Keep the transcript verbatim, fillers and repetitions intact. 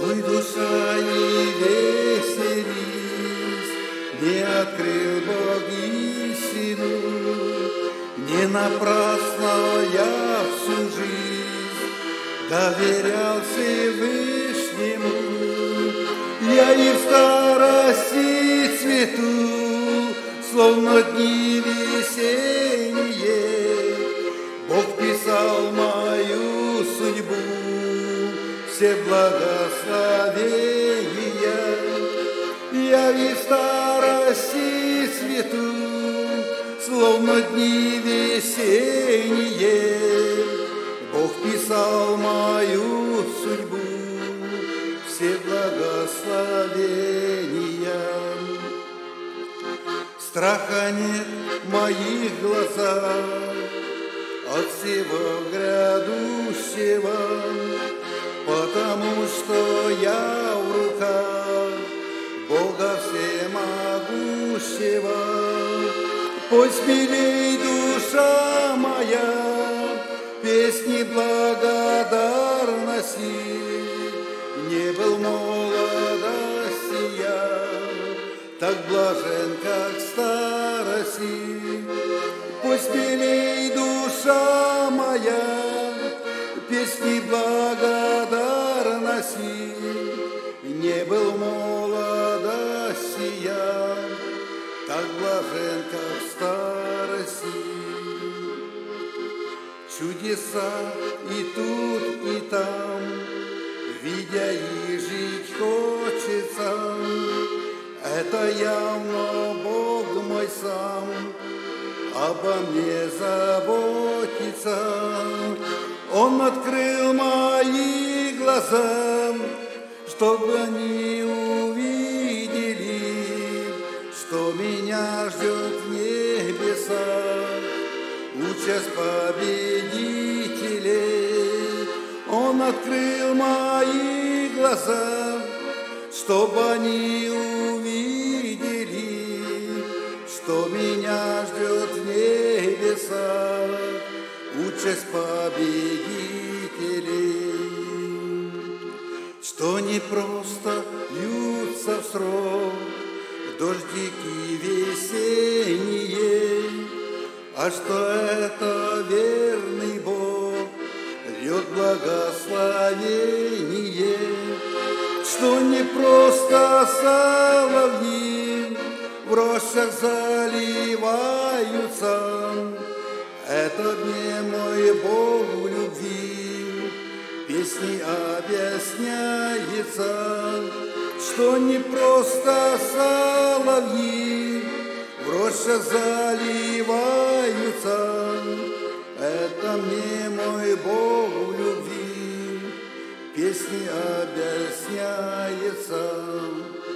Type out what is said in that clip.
Дуй, душа, и веселись, не открыл Бог истину, не напрасно я всю жизнь доверял Всевышнему. Я и в старости цвету, словно дни весенние. Бог писал мою судьбу, все благословения. Я и в старости цвету, словно дни весенние. Бог писал мою судьбу, все благословения. Страха нет в моих глазах от всего грядущего, потому что я в руках Бога всемогущего. Пусть смелей, душа моя, песни благодарности. Не был молодости я так блажен, как в старости. Пусть смелей, душа моя, песни благодарности. Не был молодости я так блажен, как в старости. Чудеса и тут, и там, видя и жить хочется. Это явно Бог мой сам обо мне заботится. Он открыл мои глаза, чтобы они увидели, что меня ждет в небесах участь победителей. Он открыл мои глаза, чтобы они увидели, что меня ждет в небесах участь победителей. Что не просто льются в срок дождики весенние, а что это верный Бог льет благословение. Что не просто соловьи в рощах заливаются, это мне мой Бог в любви песней объясняется. Что не просто соловьи в рощах заливаются, это мне мой Бог в любви песни объясняется.